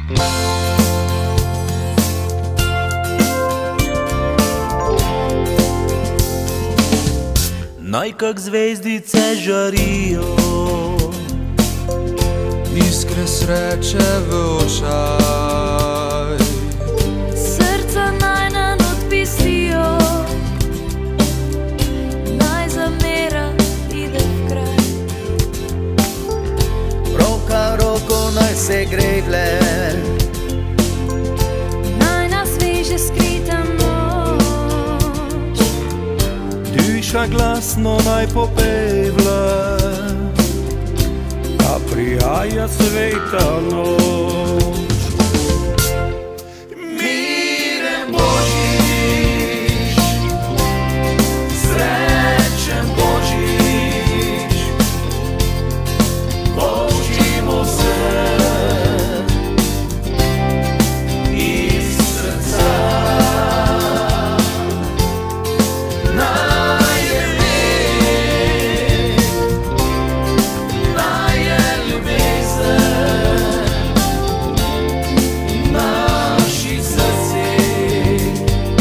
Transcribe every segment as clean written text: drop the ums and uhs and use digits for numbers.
Naj kak zvezdice žarijo, iskre sreče v očaj, srca naj nam odpisijo, naj zamera ide v kraj. roka roko naj se greble, Naj nas veže skrita moč, duša glasno naj popevla, a prihaja sveta noč. Miren Božič, srečen Božič, poučimo se iz srca. Naj je mir, naj je ljubezen v naših srcih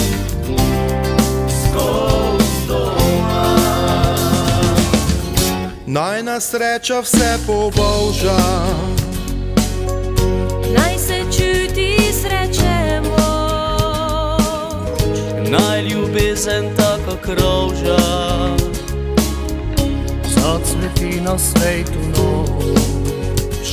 skoz doma. naj nas sreča vse pobolža, naj se čuti sreče moč, Naj ljubezen tako kroža, zacveti na svetu noč.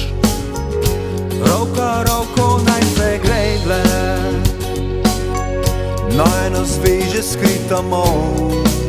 Roka roko naj se greble, naj nas veže skrita moč,